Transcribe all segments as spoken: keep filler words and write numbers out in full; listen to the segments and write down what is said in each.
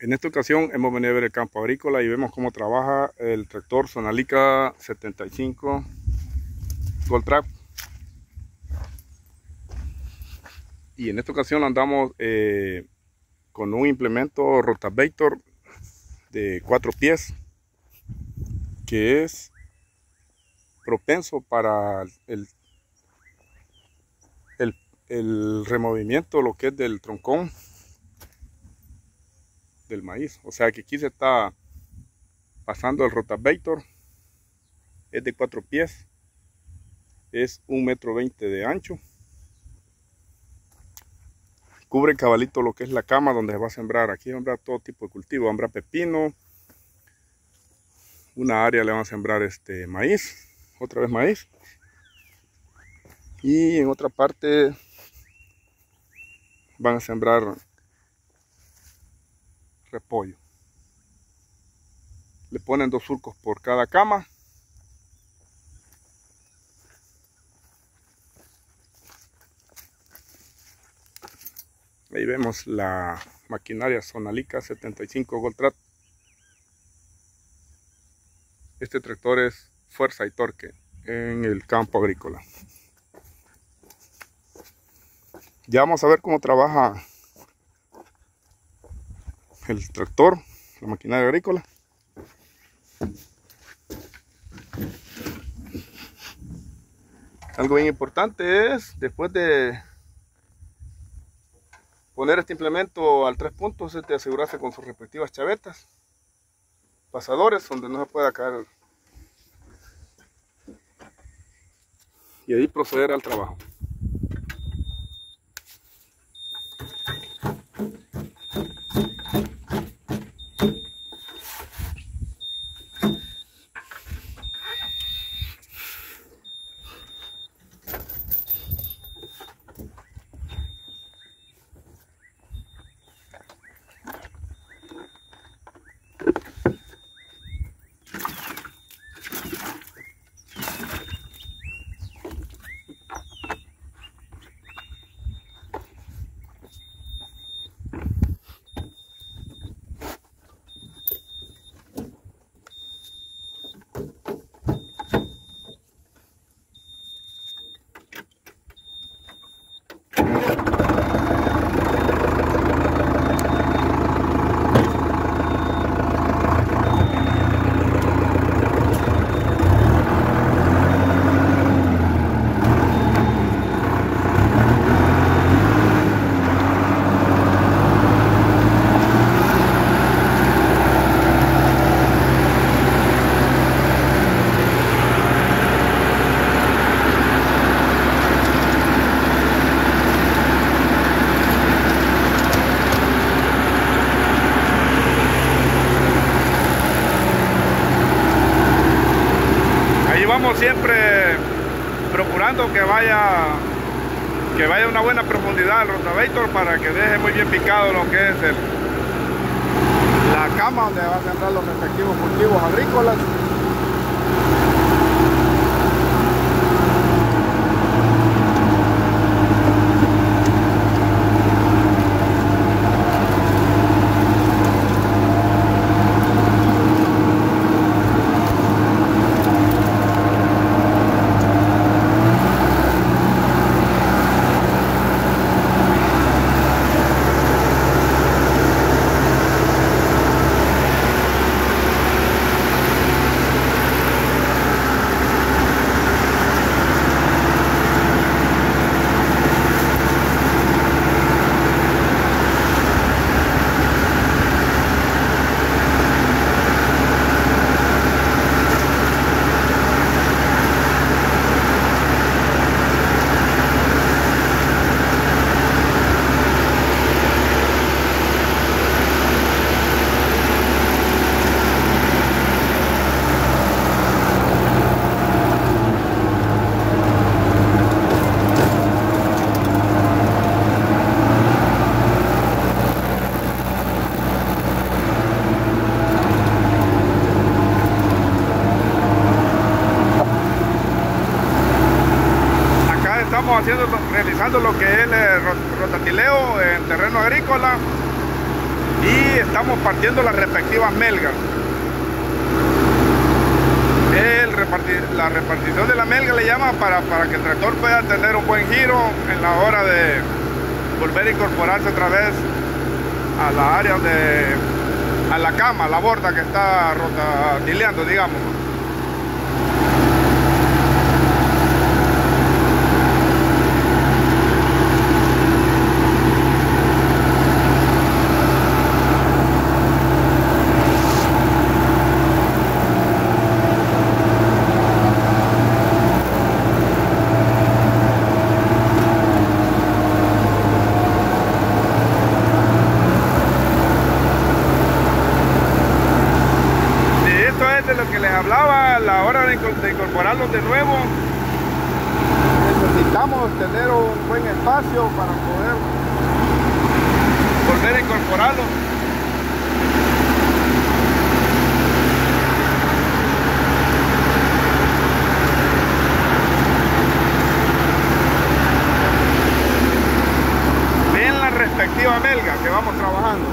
En esta ocasión hemos venido a ver el campo agrícola y vemos cómo trabaja el tractor Sonalica setenta y cinco Goldtrap. Y en esta ocasión andamos eh, con un implemento rotavator de cuatro pies que es propenso para el, el, el removimiento, lo que es del troncón del maíz. O sea que aquí se está pasando el rotavator. Es de cuatro pies, es un metro veinte de ancho, cubre cabalito lo que es la cama donde se va a sembrar. Aquí va a sembrar todo tipo de cultivo, va a sembrar pepino, una área le van a sembrar este maíz, otra vez maíz, y en otra parte van a sembrar repollo. Le ponen dos surcos por cada cama. Ahí vemos la maquinaria Sonalica setenta y cinco Goldtrap. Este tractor es fuerza y torque en el campo agrícola. Ya vamos a ver cómo trabaja el tractor, la maquinaria agrícola. Algo bien importante es, después de poner este implemento al tres puntos, es de asegurarse con sus respectivas chavetas, pasadores donde no se pueda caer, y ahí proceder al trabajo. Vamos siempre procurando que vaya que vaya una buena profundidad el rotavator para que deje muy bien picado lo que es el, la cama donde va a sembrar los respectivos cultivos agrícolas. estamos haciendo, realizando lo que es el rotatileo en terreno agrícola y estamos partiendo las respectivas melgas. El repartir, la repartición de la melga le llama para, para que el tractor pueda tener un buen giro en la hora de volver a incorporarse otra vez a la área de, a la cama, a la borda que está rotatileando, digamos. De lo que les hablaba a la hora de incorporarlos de nuevo, necesitamos tener un buen espacio para poder volver a incorporarlos. Ven la respectiva melga que vamos trabajando.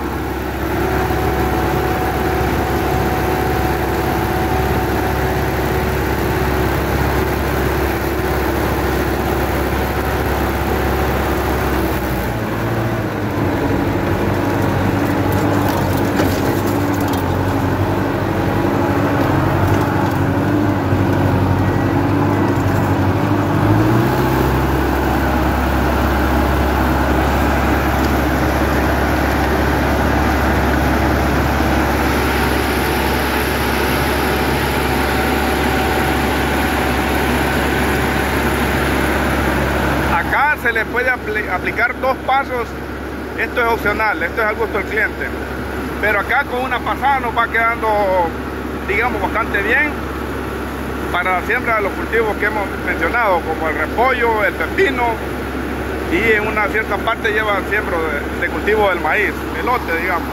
Se le puede apl aplicar dos pasos. Esto es opcional, esto es al gusto del cliente, pero acá con una pasada nos va quedando, digamos, bastante bien para la siembra de los cultivos que hemos mencionado, como el repollo, el pepino, y en una cierta parte lleva siembra de, de cultivo del maíz, elote, digamos.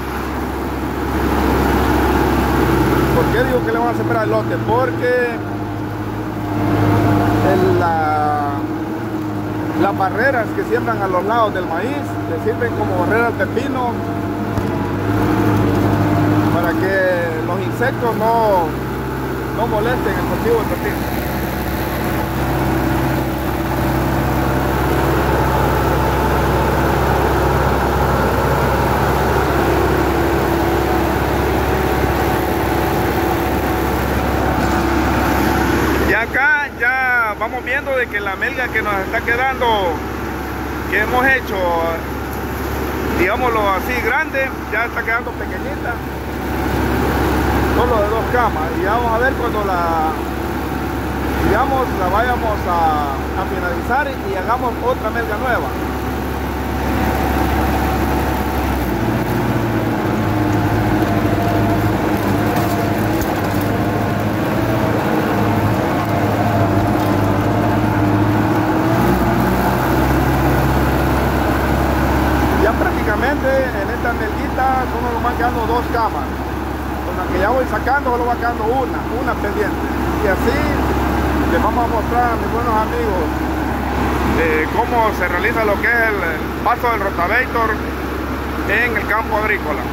¿Por qué digo que le van a sembrar elote? Porque el, la Las barreras que siembran a los lados del maíz le sirven como barrera al pepino para que los insectos no, no molesten el cultivo del pepino. Y acá ya vamos viendo de que la melga que nos está quedando, que hemos hecho, digámoslo así, grande, ya está quedando pequeñita, solo de dos camas. Y vamos a ver cuando la, digamos, la vayamos a, a finalizar y hagamos otra melga nueva. En esta melguita solo nos van quedando dos camas, con la que ya voy sacando solo va quedando una, una pendiente, y así les vamos a mostrar a mis buenos amigos eh, cómo se realiza lo que es el, el paso del rotavator en el campo agrícola.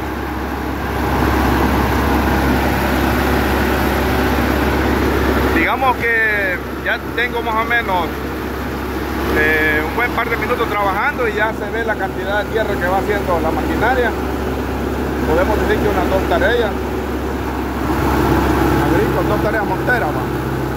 Digamos que ya tengo más o menos Eh, un buen par de minutos trabajando y ya se ve la cantidad de tierra que va haciendo la maquinaria. Podemos decir que unas dos tareas agrícolas, dos tareas monteras, ¿va?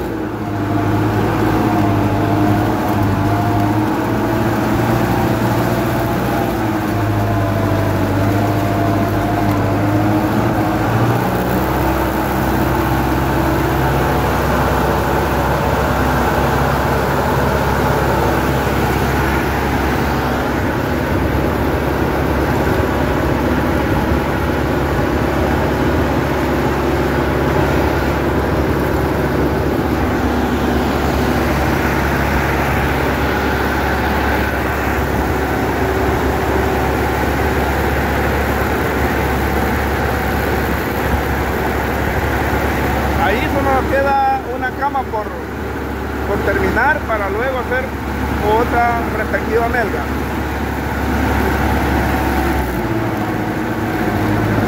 Queda una cama por, por terminar para luego hacer otra respectiva melga.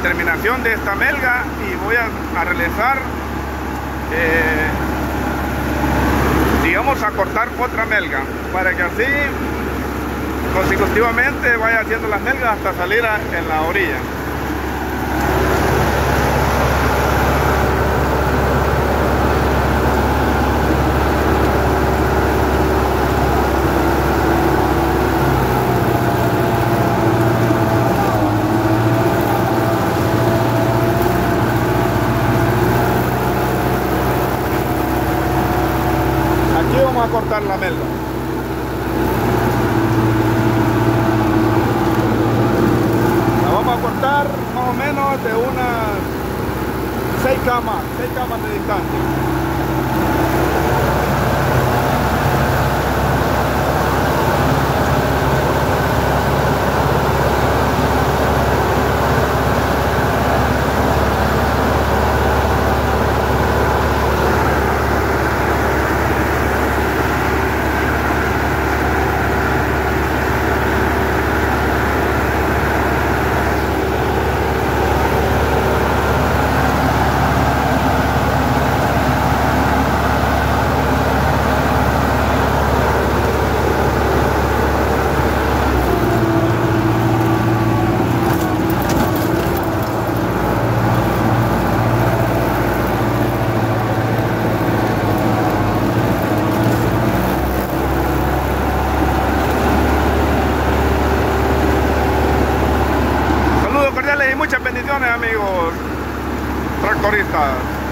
terminación de esta melga y voy a, a realizar, eh, digamos, a cortar otra melga para que así consecutivamente vaya haciendo las melgas hasta salir a, en la orilla. Aquí vamos a cortar la melga. Vamos a cortar más o menos de unas seis camas, seis camas de distancia. Y muchas bendiciones, amigos tractoristas.